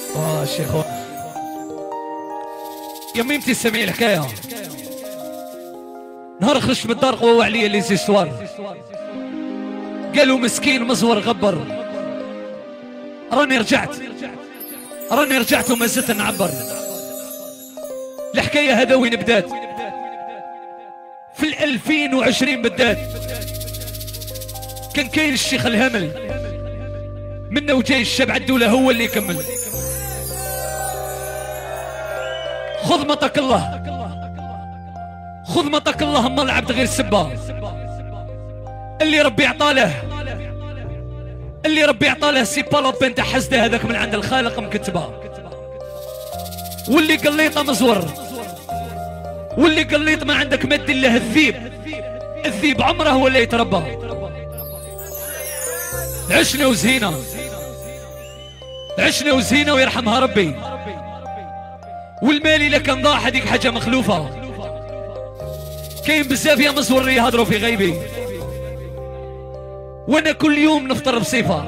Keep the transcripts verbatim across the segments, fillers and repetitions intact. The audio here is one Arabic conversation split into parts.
اه شيخ يا ميمتي سمعي الحكايه. نهار خرجت من الدار قواو عليا لي زيستوار، قالوا مسكين مزور غبر. راني رجعت راني رجعت وما زلت نعبر. الحكايه هذا وين بدات؟ في الألفين وعشرين بدات. كان كاين الشيخ الهمل منه وجاي الشاب عدوله هو اللي يكمل. خذ مطك الله خذ مطك الله، ما العبد غير سبه. اللي ربي عطاله اللي ربي عطاله سي بالو بنت حسده هذاك من عند الخالق مكتبه. واللي قليطه مزور، واللي قليط ما عندك مد له الذيب. الذيب عمره ولا يتربى. عشنا وزهينا عشنا وزهينا ويرحمها ربي. والمال الا كان ضاع هذيك حاجه مخلوفه. كاين بزاف يا مزور يهضروا في غيبي، وانا كل يوم نفطر بصفه.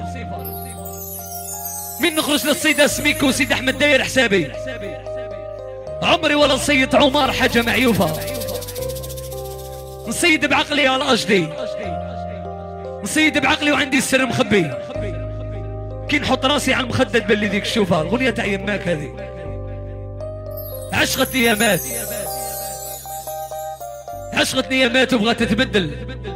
من نخرج للصيدة سميكو وسيد احمد داير حسابي. عمري ولا نصيد عمار حاجه معيوفه. نصيد بعقلي على اجدي، نصيد بعقلي وعندي السر مخبي. كي نحط راسي على المخدد باللي ذيك الشوفه. الاغنيه تاع يماك هذه عشقت نيامات عشقت نيامات وبغات تتبدل.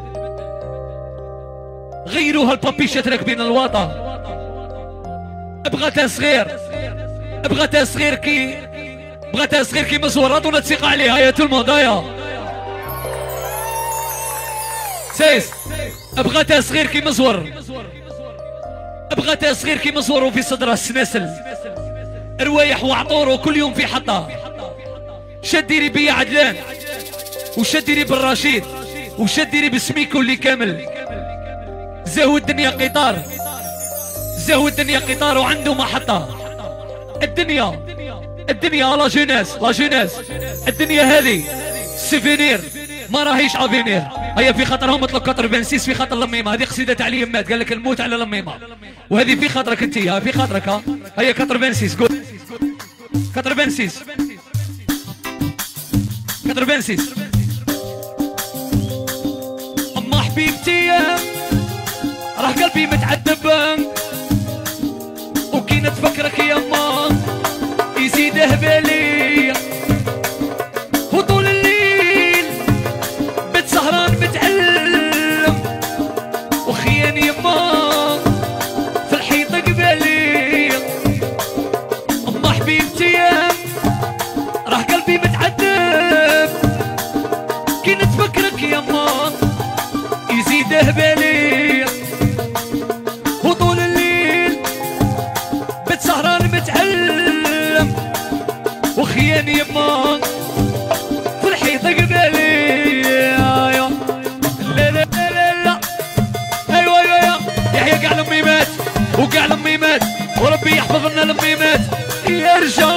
غيروها البابيشات راكبين الواطه. بغاتها صغير بغاتها صغير كي بغاتها صغير كي مزورات ولا تسيق عليها يا الموضايا سيس. بغاتها صغير كي مزور بغاتها صغير كي مزور وفي صدرها السناسل روايح وعطور وكل يوم في حطه. شديري بيا عدلان وشديري بالرشيد وشديري بسميكو اللي كامل. زهو الدنيا قطار زهو الدنيا قطار وعنده محطة. الدنيا الدنيا لا جوناس لا جوناس الدنيا هذه سيفينير ما راهيش افينير. هيا في خاطرهم مطلق ثمانية وأربعين في خاطر لميمه. هذه قصيده تاع اليمات قال لك الموت على لميمه، وهذه في خاطرك انت. ها في خاطرك. ها هيا ثمانية وأربعين قول ثمانية وأربعين ثمانية وأربعين. اما حبيبتي راه قلبي متعذب وكي نتفكرك يا ما يزيده بالي. وطول الليل بتسهران متعلم وخيان يما في الحيط قبالي. اما حبيبتي راه قلبي متعذب كي نتفكرك يا ما يزيده بالي. وطول الليل بتسهران متعلم وخيان يما في الحيط قبالي. لا لا لا لا ايوا ايوا يحيى كاع الميمات وكاع الميمات وربي يحفظ لنا الميمات. يا رجال